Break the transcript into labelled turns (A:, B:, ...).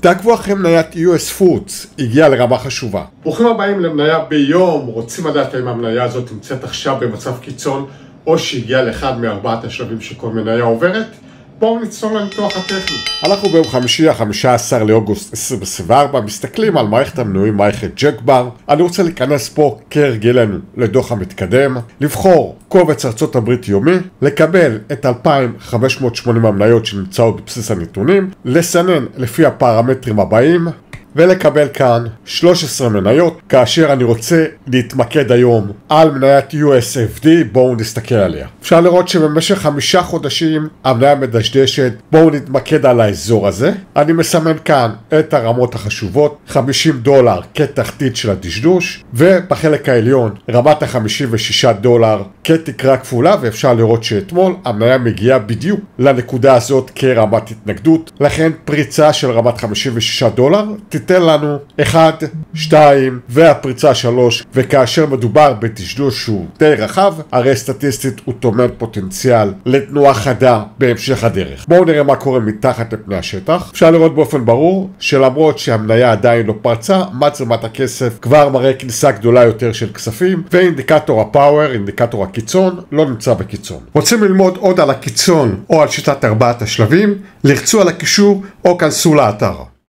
A: תעקבו אחרי מניית US Foods, הגיעה לרמה חשובה. ברוכים הבאים למניה ביום. רוצים לדעת האם המניה הזאת נמצאת עכשיו במצב קיצון או שהגיעה לאחד מארבעת השלבים שכל מניה עוברת? בואו נצלול לניתוח הטכני. אנחנו ביום חמישי, 15 לאוגוסט 2024, מסתכלים על מערכת המנויים, מערכת ג'קבר. אני רוצה להיכנס פה כהרגלנו לדוח המתקדם, לבחור קובץ ארצות הברית יומי, לקבל את 2,580 המניות שנמצאות בבסיס הנתונים, לסנן לפי הפרמטרים הבאים, ולקבל כאן 13 מניות. כאשר אני רוצה להתמקד היום על מניית USFD, בואו נסתכל עליה. אפשר לראות שבמשך 5 חודשים המניה מדשדשת. בואו נתמקד על האזור הזה. אני מסמן כאן את הרמות החשובות, $50 כתחתית של הדשדוש, ובחלק העליון רמת $56 כתקרה כפולה, ואפשר לראות שאתמול המניה מגיעה בדיוק לנקודה הזאת כרמת התנגדות. לכן פריצה של רמת $56 תיתן לנו 1, 2 והפריצה 3, וכאשר מדובר בתשדוש שהוא די רחב, הרי סטטיסטית הוא טומן פוטנציאל לתנועה חדה בהמשך הדרך. בואו נראה מה קורה מתחת לפני השטח. אפשר לראות באופן ברור שלמרות שהמניה עדיין לא פרצה, מצלמת הכסף כבר מראה כניסה גדולה יותר של כספים, ואינדיקטור הפאוור, אינדיקטור הקיצון, לא נמצא בקיצון. רוצים ללמוד עוד על הקיצון או על שיטת ארבעת השלבים? לחצו על הקישור או כנסו לאתר.